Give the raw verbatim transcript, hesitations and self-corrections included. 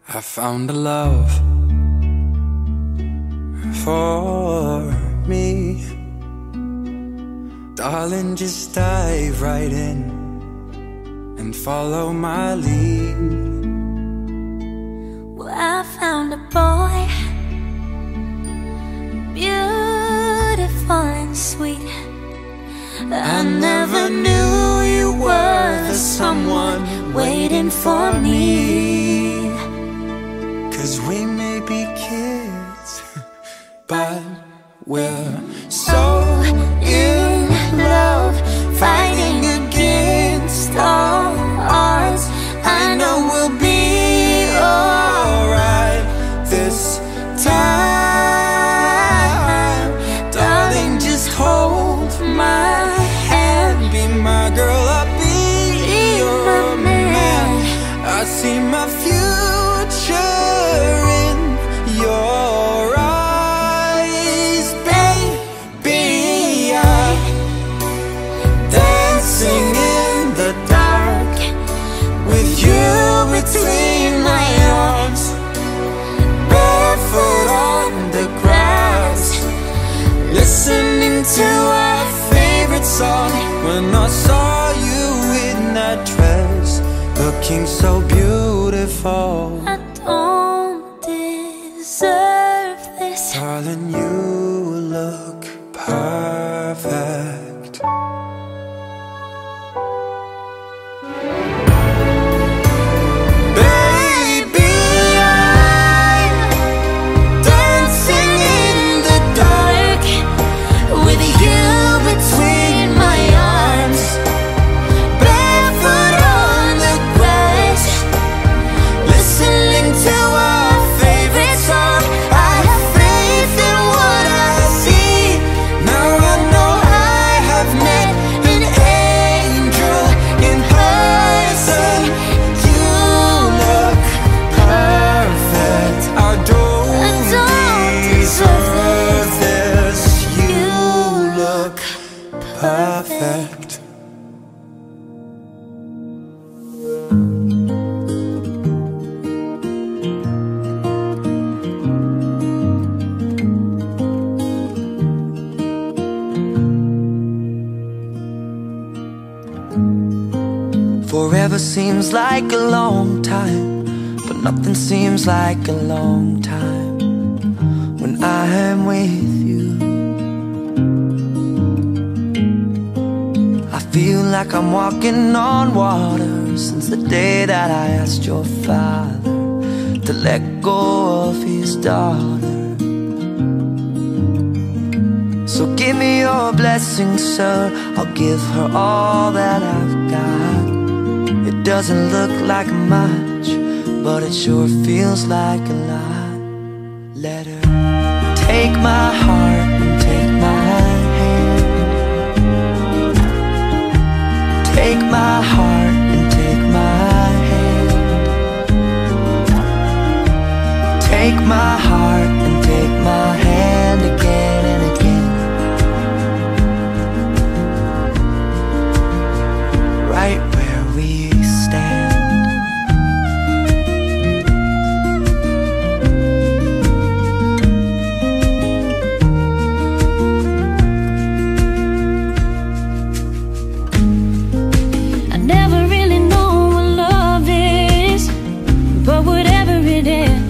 I found a love for me. Darling, just dive right in and follow my lead. Well, I found a boy, beautiful and sweet. I never knew you were the someone waiting for me. 'Cause we may be kids, but we're so In love, fighting against all odds. I know we'll be alright this time. Darling, just hold my hand. Be my girl, I'll be your man. I see my future in your eyes, baby. I'm dancing in the dark with you between my arms, barefoot on the grass, listening to our favorite song. When I saw you in that dress, looking so beautiful, I don't deserve this. darling, you look perfect. Baby, I'm dancing in the dark With you between my arms, barefoot on the grass, listening to our favorite song. I have faith in what I see. now I know I have met An angel in person. You look perfect. I don't, I don't deserve this. You You look perfect. Forever seems like a long time, but nothing seems like a long time when I am with you. I feel like I'm walking on water since the day that I asked your father to let go of his daughter. So give me your blessing, sir. I'll give her all that I've got. It doesn't look like much, but it sure feels like a lot. Let her take my heart and take my hand. Take my heart and take my hand. Take my heart and take my hand again and again. Right where we stand. I never really know what love is, but whatever it is,